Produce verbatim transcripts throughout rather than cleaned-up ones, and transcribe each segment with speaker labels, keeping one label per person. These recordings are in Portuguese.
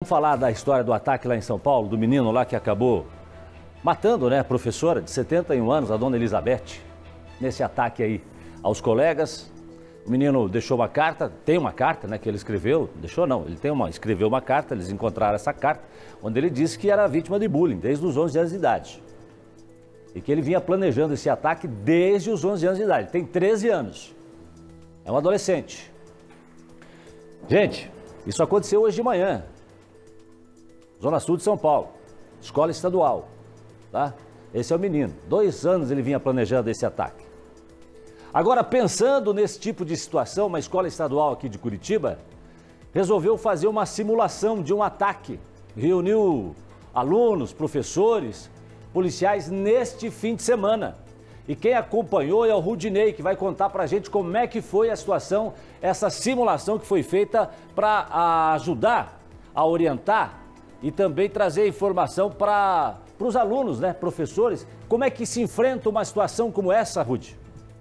Speaker 1: Vamos falar da história do ataque lá em São Paulo, do menino lá que acabou matando, né, a professora de setenta e um anos, a dona Elizabeth, nesse ataque aí aos colegas. O menino deixou uma carta, tem uma carta, né, que ele escreveu, deixou não, ele tem uma, escreveu uma carta, eles encontraram essa carta, onde ele disse que era vítima de bullying desde os onze anos de idade. E que ele vinha planejando esse ataque desde os onze anos de idade, tem treze anos, é um adolescente. Gente, isso aconteceu hoje de manhã, Zona Sul de São Paulo, escola estadual, tá? Esse é o menino, dois anos ele vinha planejando esse ataque. Agora, pensando nesse tipo de situação, uma escola estadual aqui de Curitiba resolveu fazer uma simulação de um ataque. Reuniu alunos, professores, policiais neste fim de semana. E quem acompanhou é o Rudinei, que vai contar pra gente como é que foi a situação, essa simulação que foi feita para ajudar a orientar e também trazer informação para os alunos, né, professores. Como é que se enfrenta uma situação como essa, Rudy?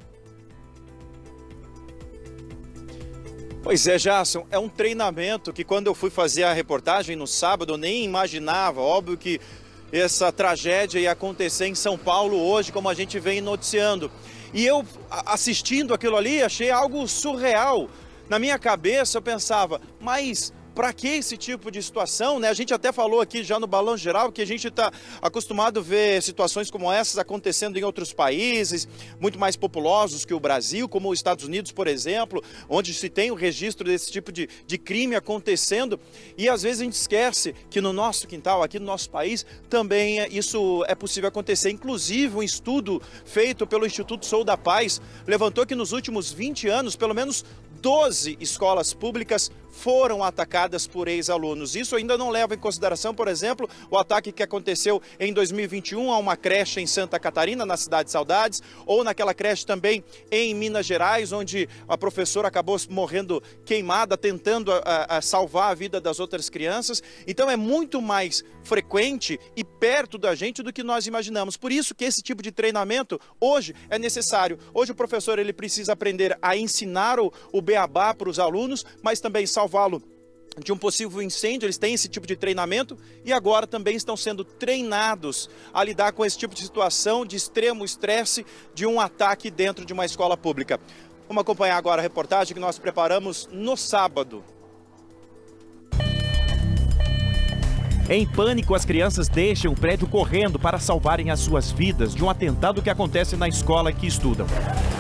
Speaker 2: Pois é, Jason, é um treinamento que quando eu fui fazer a reportagem no sábado, eu nem imaginava, óbvio que essa tragédia ia acontecer em São Paulo hoje, como a gente vem noticiando. E eu, assistindo aquilo ali, achei algo surreal. Na minha cabeça eu pensava, mas para que esse tipo de situação, né? A gente até falou aqui já no Balão Geral que a gente está acostumado a ver situações como essas acontecendo em outros países, muito mais populosos que o Brasil, como os Estados Unidos, por exemplo, onde se tem o registro desse tipo de, de crime acontecendo. E às vezes a gente esquece que no nosso quintal, aqui no nosso país, também isso é possível acontecer. Inclusive, um estudo feito pelo Instituto Sou da Paz levantou que nos últimos vinte anos, pelo menos doze escolas públicas foram atacadas por ex-alunos. Isso ainda não leva em consideração, por exemplo, o ataque que aconteceu em dois mil e vinte e um a uma creche em Santa Catarina, na cidade de Saudades, ou naquela creche também em Minas Gerais, onde a professora acabou morrendo queimada, tentando a, a salvar a vida das outras crianças. Então é muito mais frequente e perto da gente do que nós imaginamos. Por isso que esse tipo de treinamento hoje é necessário. Hoje o professor ele precisa aprender a ensinar o, o beabá para os alunos, mas também salvá-lo de um possível incêndio. Eles têm esse tipo de treinamento e agora também estão sendo treinados a lidar com esse tipo de situação de extremo estresse de um ataque dentro de uma escola pública. Vamos acompanhar agora a reportagem que nós preparamos no sábado.
Speaker 3: Em pânico, as crianças deixam o prédio correndo para salvarem as suas vidas de um atentado que acontece na escola que estudam.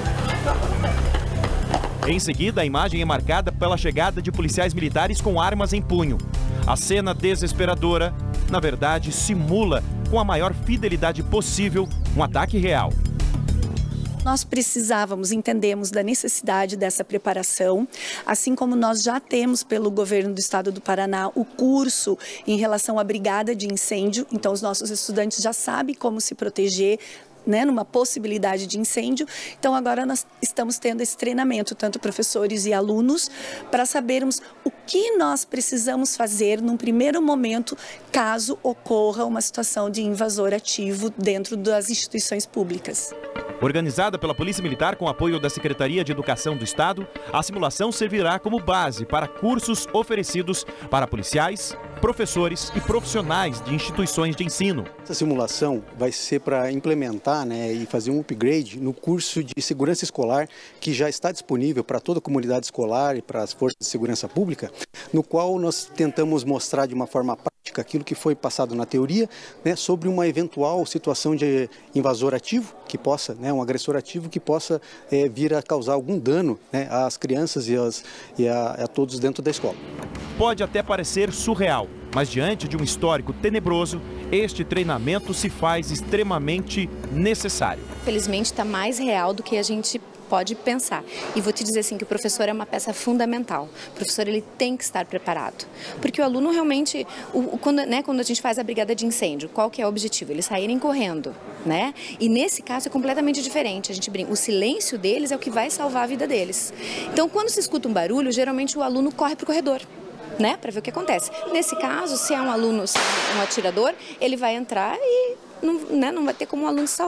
Speaker 3: Em seguida, a imagem é marcada pela chegada de policiais militares com armas em punho. A cena desesperadora, na verdade, simula com a maior fidelidade possível um ataque real.
Speaker 4: Nós precisávamos, entendemos da necessidade dessa preparação, assim como nós já temos pelo governo do estado do Paraná o curso em relação à brigada de incêndio. Então os nossos estudantes já sabem como se proteger, né, numa possibilidade de incêndio. Então agora nós estamos tendo esse treinamento, tanto professores e alunos, para sabermos o que nós precisamos fazer num primeiro momento, caso ocorra uma situação de invasor ativo dentro das instituições públicas.
Speaker 3: Organizada pela Polícia Militar com apoio da Secretaria de Educação do Estado, a simulação servirá como base para cursos oferecidos para policiais, professores e profissionais de instituições de ensino.
Speaker 5: Essa simulação vai ser para implementar, né, e fazer um upgrade no curso de segurança escolar que já está disponível para toda a comunidade escolar e para as forças de segurança pública, no qual nós tentamos mostrar de uma forma prática aquilo que foi passado na teoria, né, sobre uma eventual situação de invasor ativo que possa, né, um agressor ativo que possa é, vir a causar algum dano, né, às crianças e, as, e a, a todos dentro da escola.
Speaker 3: Pode até parecer surreal, mas diante de um histórico tenebroso, este treinamento se faz extremamente necessário.
Speaker 6: Felizmente está mais real do que a gente pode pensar. E vou te dizer assim que o professor é uma peça fundamental. O professor ele tem que estar preparado. Porque o aluno realmente, o, o, quando, né, quando a gente faz a brigada de incêndio, qual que é o objetivo? Eles saírem correndo, né? E nesse caso é completamente diferente. A gente brinca, o silêncio deles é o que vai salvar a vida deles. Então quando se escuta um barulho, geralmente o aluno corre para o corredor, né, para ver o que acontece. Nesse caso, se é um aluno, se é um atirador, ele vai entrar e não, né, não vai ter como o aluno se salvar.
Speaker 2: O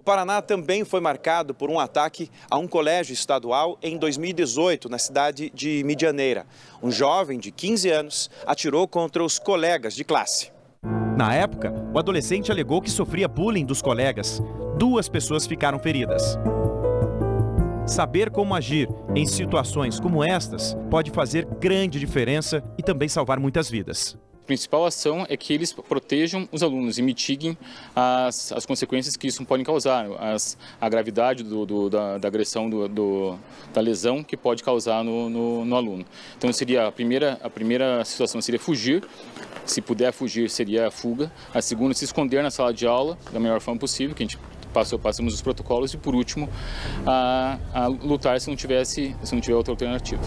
Speaker 2: Paraná também foi marcado por um ataque a um colégio estadual em dois mil e dezoito, na cidade de Medianeira. Um jovem de quinze anos atirou contra os colegas de classe.
Speaker 3: Na época, o adolescente alegou que sofria bullying dos colegas. Duas pessoas ficaram feridas. Saber como agir em situações como estas pode fazer grande diferença e também salvar muitas vidas.
Speaker 7: A principal ação é que eles protejam os alunos e mitiguem as, as consequências que isso pode causar, as, a gravidade do, do, da, da agressão, do, do, da lesão que pode causar no, no, no aluno. Então seria a primeira, a primeira situação seria fugir, se puder fugir seria a fuga. A segunda, se esconder na sala de aula da melhor forma possível, que a gente passou, passamos os protocolos, e por último, a, a lutar se não tivesse, se não tiver outra alternativa.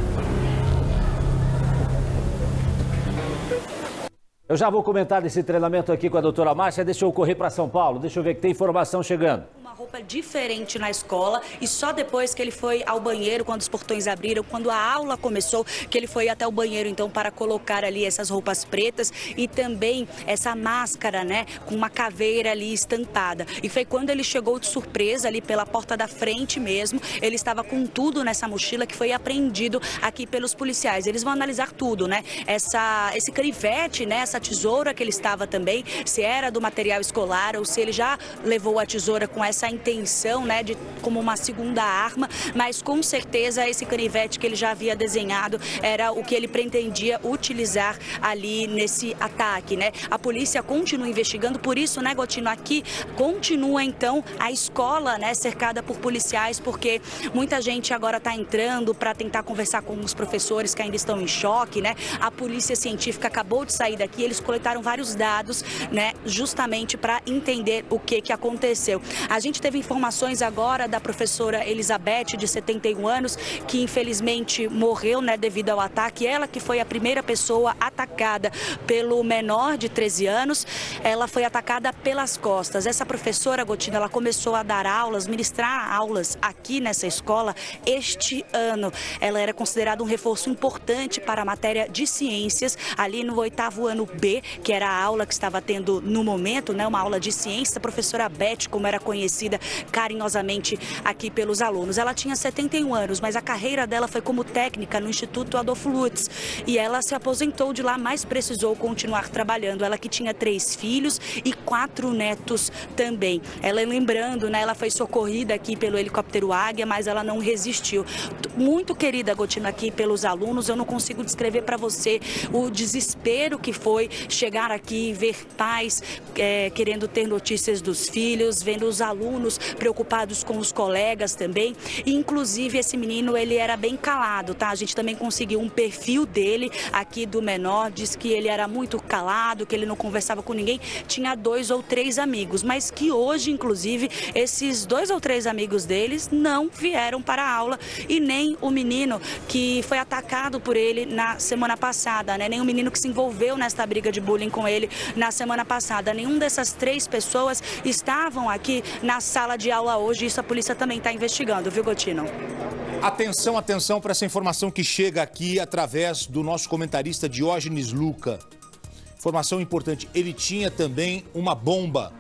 Speaker 1: Eu já vou comentar desse treinamento aqui com a doutora Márcia. Deixa eu correr para São Paulo. Deixa eu ver que tem informação chegando.
Speaker 8: Uma roupa diferente na escola e só depois que ele foi ao banheiro, quando os portões abriram, quando a aula começou, que ele foi até o banheiro, então, para colocar ali essas roupas pretas e também essa máscara, né, com uma caveira ali estampada. E foi quando ele chegou de surpresa ali pela porta da frente mesmo. Ele estava com tudo nessa mochila que foi apreendido aqui pelos policiais. Eles vão analisar tudo, né? Essa, esse canivete, né, essa tesoura que ele estava também, se era do material escolar ou se ele já levou a tesoura com essa intenção, né, de como uma segunda arma, mas com certeza esse canivete que ele já havia desenhado era o que ele pretendia utilizar ali nesse ataque, né? A polícia continua investigando, por isso, né, Gotino, aqui continua então a escola, né, cercada por policiais, porque muita gente agora está entrando para tentar conversar com os professores que ainda estão em choque, né? A polícia científica acabou de sair daqui. Eles coletaram vários dados, né, justamente para entender o que, que aconteceu. A gente teve informações agora da professora Elizabeth, de setenta e um anos, que infelizmente morreu, né, devido ao ataque. Ela que foi a primeira pessoa atacada pelo menor de treze anos, ela foi atacada pelas costas. Essa professora, Gotino, ela começou a dar aulas, ministrar aulas aqui nessa escola este ano. Ela era considerada um reforço importante para a matéria de ciências, ali no oitavo ano B, que era a aula que estava tendo no momento, né, uma aula de ciência. A professora Beth, como era conhecida carinhosamente aqui pelos alunos. Ela tinha setenta e um anos, mas a carreira dela foi como técnica no Instituto Adolfo Lutz. E ela se aposentou de lá, mas precisou continuar trabalhando. Ela que tinha três filhos e quatro netos também. Ela, lembrando, né, ela foi socorrida aqui pelo helicóptero Águia, mas ela não resistiu. Muito querida, Gotino, aqui pelos alunos. Eu não consigo descrever para você o desespero que foi chegar aqui e ver pais é, querendo ter notícias dos filhos, vendo os alunos preocupados com os colegas também. E, inclusive, esse menino, ele era bem calado, tá? A gente também conseguiu um perfil dele aqui do menor, diz que ele era muito calado, que ele não conversava com ninguém, tinha dois ou três amigos, mas que hoje, inclusive, esses dois ou três amigos deles não vieram para a aula, e nem o menino que foi atacado por ele na semana passada, né? Nem o menino que se envolveu nesta briga de bullying com ele na semana passada. Nenhum dessas três pessoas estavam aqui na sala de aula hoje. Isso a polícia também está investigando, viu, Gotino?
Speaker 9: Atenção, atenção para essa informação que chega aqui através do nosso comentarista Diógenes Luca. Informação importante, ele tinha também uma bomba,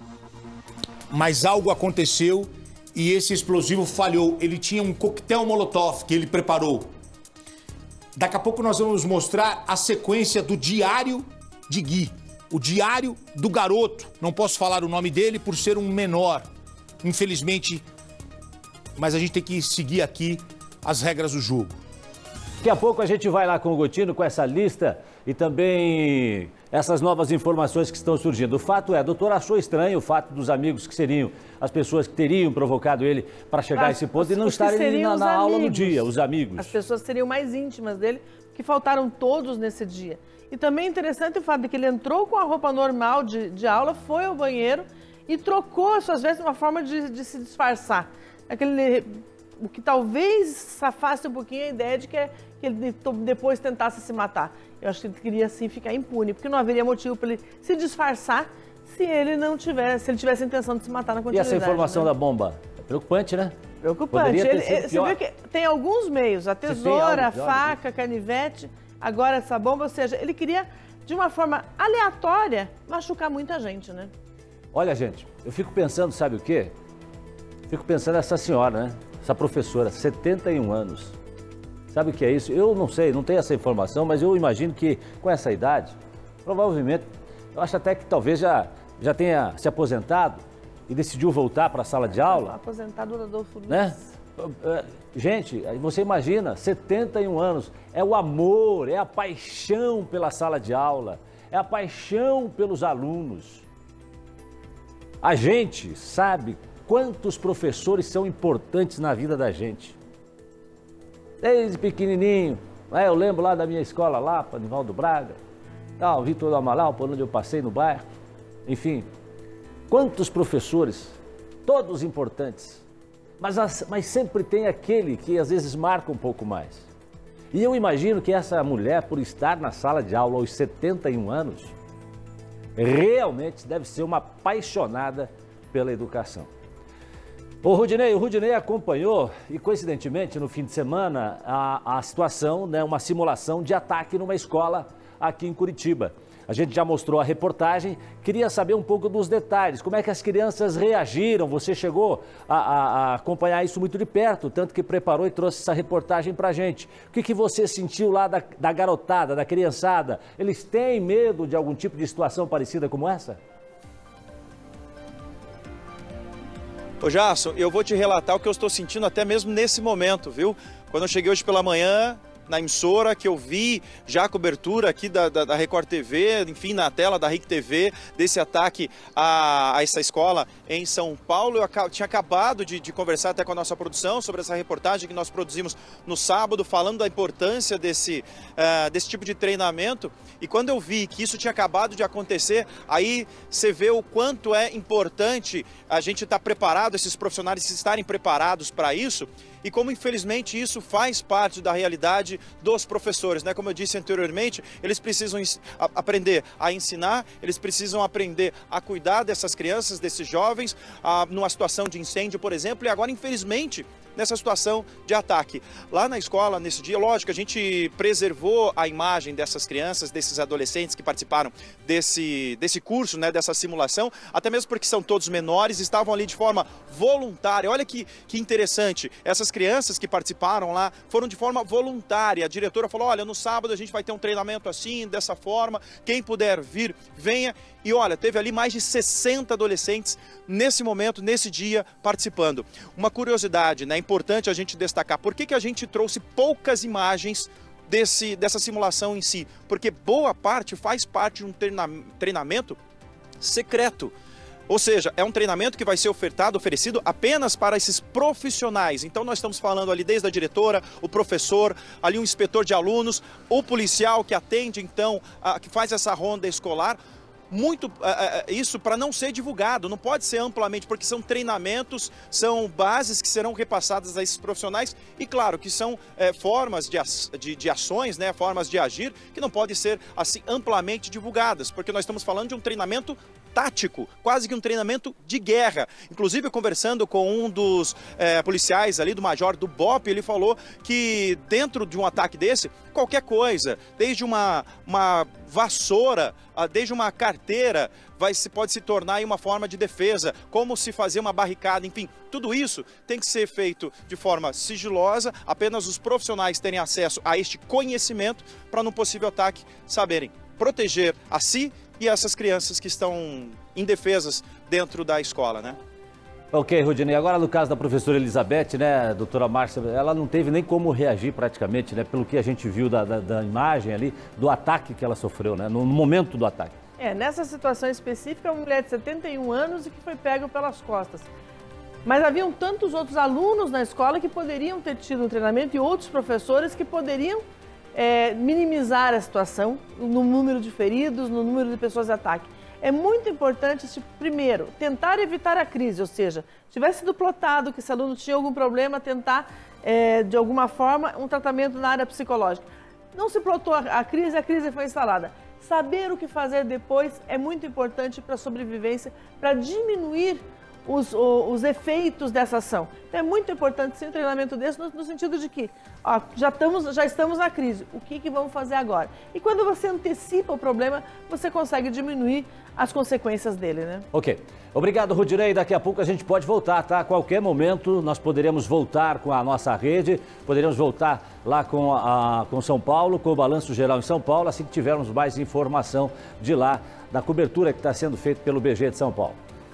Speaker 9: mas algo aconteceu e esse explosivo falhou. Ele tinha um coquetel molotov que ele preparou. Daqui a pouco nós vamos mostrar a sequência do diário de Gui, o diário do garoto. Não posso falar o nome dele por ser um menor, infelizmente, mas a gente tem que seguir aqui as regras do jogo.
Speaker 1: Daqui a pouco a gente vai lá com o Gotino com essa lista e também essas novas informações que estão surgindo. O fato é, o doutor achou estranho o fato dos amigos que seriam as pessoas que teriam provocado ele para chegar a esse ponto e não estarem na, na aula no dia, os amigos.
Speaker 10: As pessoas seriam mais íntimas dele, que faltaram todos nesse dia. E também é interessante o fato de que ele entrou com a roupa normal de, de aula, foi ao banheiro e trocou as suas vestes de uma forma de, de se disfarçar. Aquele, o que talvez afaste um pouquinho a ideia de que, é, que ele depois tentasse se matar. Eu acho que ele queria assim ficar impune, porque não haveria motivo para ele se disfarçar se ele não tivesse, se ele tivesse a intenção de se matar na continuidade.
Speaker 1: E essa informação, né, da bomba? É preocupante, né?
Speaker 10: Preocupante. Ele, você vê que tem alguns meios, a tesoura, a faca, canivete, agora essa bomba, ou seja, ele queria, de uma forma aleatória, machucar muita gente, né?
Speaker 1: Olha, gente, eu fico pensando, sabe o quê? Fico pensando nessa senhora, né? Essa professora, setenta e um anos. Sabe o que é isso? Eu não sei, não tenho essa informação, mas eu imagino que com essa idade, provavelmente, eu acho até que talvez já, já tenha se aposentado e decidiu voltar para a sala de aula.
Speaker 10: Aposentado do Adolfo Luiz.
Speaker 1: Né? Gente, você imagina, setenta e um anos, é o amor, é a paixão pela sala de aula, é a paixão pelos alunos. A gente sabe quantos professores são importantes na vida da gente. Desde pequenininho, né? Eu lembro lá da minha escola lá, para Nivaldo Braga, tá, o Vitor do Amaral, por onde eu passei no bairro, enfim. Quantos professores, todos importantes, mas, mas sempre tem aquele que às vezes marca um pouco mais. E eu imagino que essa mulher, por estar na sala de aula aos setenta e um anos, realmente deve ser uma apaixonada pela educação. O Rudinei, o Rudinei acompanhou, e coincidentemente no fim de semana, a, a situação, né, uma simulação de ataque numa escola aqui em Curitiba. A gente já mostrou a reportagem, queria saber um pouco dos detalhes, como é que as crianças reagiram, você chegou a, a, a acompanhar isso muito de perto, tanto que preparou e trouxe essa reportagem pra gente. O que, que você sentiu lá da, da garotada, da criançada? Eles têm medo de algum tipo de situação parecida como essa?
Speaker 2: Ô Jason, eu vou te relatar o que eu estou sentindo até mesmo nesse momento, viu? Quando eu cheguei hoje pela manhã na emissora, que eu vi já a cobertura aqui da, da, da Record T V, enfim, na tela da R I C T V, desse ataque a, a essa escola em São Paulo. Eu tinha acabado de, de conversar até com a nossa produção sobre essa reportagem que nós produzimos no sábado, falando da importância desse, uh, desse tipo de treinamento. E quando eu vi que isso tinha acabado de acontecer, aí você vê o quanto é importante a gente estar preparado, esses profissionais estarem preparados para isso, e como infelizmente isso faz parte da realidade dos professores, né? Como eu disse anteriormente, eles precisam aprender a ensinar, eles precisam aprender a cuidar dessas crianças, desses jovens, ah, numa situação de incêndio, por exemplo, e agora infelizmente nessa situação de ataque. Lá na escola, nesse dia, lógico, a gente preservou a imagem dessas crianças, desses adolescentes que participaram desse, desse curso, né, dessa simulação, até mesmo porque são todos menores, estavam ali de forma voluntária. Olha que, que interessante, essas crianças que participaram lá foram de forma voluntária. A diretora falou, olha, no sábado a gente vai ter um treinamento assim, dessa forma, quem puder vir, venha. E olha, teve ali mais de sessenta adolescentes nesse momento, nesse dia, participando. Uma curiosidade, né? É importante a gente destacar. Por que que a gente trouxe poucas imagens desse, dessa simulação em si? Porque boa parte faz parte de um treinamento secreto. Ou seja, é um treinamento que vai ser ofertado, oferecido apenas para esses profissionais. Então nós estamos falando ali desde a diretora, o professor, ali um inspetor de alunos, o policial que atende então, a, que faz essa ronda escolar. Muito uh, uh, isso para não ser divulgado, não pode ser amplamente, porque são treinamentos, são bases que serão repassadas a esses profissionais e claro que são uh, formas de, de, de ações, né, formas de agir que não podem ser assim amplamente divulgadas, porque nós estamos falando de um treinamento tático, quase que um treinamento de guerra. Inclusive, conversando com um dos é, policiais ali, do major do B O P, ele falou que dentro de um ataque desse, qualquer coisa, desde uma, uma vassoura, desde uma carteira, vai, pode se tornar aí uma forma de defesa, como se fazer uma barricada, enfim, tudo isso tem que ser feito de forma sigilosa, apenas os profissionais terem acesso a este conhecimento para, num possível ataque, saberem proteger a si e essas crianças que estão indefesas dentro da escola, né?
Speaker 1: Ok, Rudinei, agora no caso da professora Elizabeth, né, doutora Márcia, ela não teve nem como reagir praticamente, né, pelo que a gente viu da, da, da imagem ali, do ataque que ela sofreu, né, no momento do ataque. É,
Speaker 10: nessa situação específica, uma mulher de setenta e um anos e que foi pega pelas costas. Mas haviam tantos outros alunos na escola que poderiam ter tido um treinamento e outros professores que poderiam É, minimizar a situação no número de feridos, no número de pessoas de ataque. É muito importante, primeiro, tentar evitar a crise, ou seja, tivesse sido plotado que esse aluno tinha algum problema, tentar, é, de alguma forma, um tratamento na área psicológica. Não se plotou a, a crise, a crise foi instalada. Saber o que fazer depois é muito importante para a sobrevivência, para diminuir os, os, os efeitos dessa ação. Então, é muito importante ser um treinamento desse no, no sentido de que ó, já, estamos, já estamos na crise, o que, que vamos fazer agora? E quando você antecipa o problema, você consegue diminuir as consequências dele, né?
Speaker 1: Ok. Obrigado, Rudinei. Daqui a pouco a gente pode voltar, tá? A qualquer momento nós poderemos voltar com a nossa rede, poderemos voltar lá com, a, com São Paulo, com o Balanço Geral em São Paulo, assim que tivermos mais informação de lá, da cobertura que está sendo feita pelo B G de São Paulo.